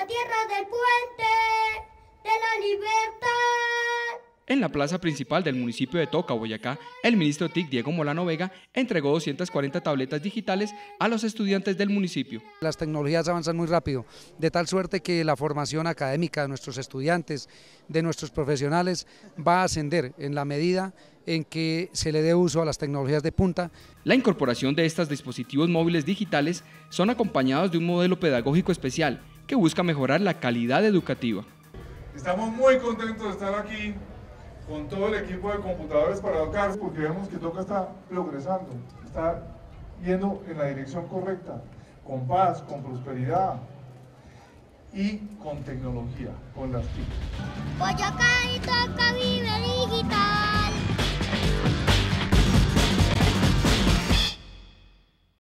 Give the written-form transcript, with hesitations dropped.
la tierra del puente de la libertad. En la plaza principal del municipio de Toca, Boyacá, el ministro TIC Diego Molano Vega entregó 240 tabletas digitales a los estudiantes del municipio. Las tecnologías avanzan muy rápido, de tal suerte que la formación académica de nuestros estudiantes, de nuestros profesionales, va a ascender en la medida en que se le dé uso a las tecnologías de punta. La incorporación de estos dispositivos móviles digitales son acompañados de un modelo pedagógico especial que busca mejorar la calidad educativa. Estamos muy contentos de estar aquí con todo el equipo de computadores para educar, porque vemos que Toca está progresando, está yendo en la dirección correcta, con paz, con prosperidad y con tecnología, con las TIC. Boyacá y Toca vive digital.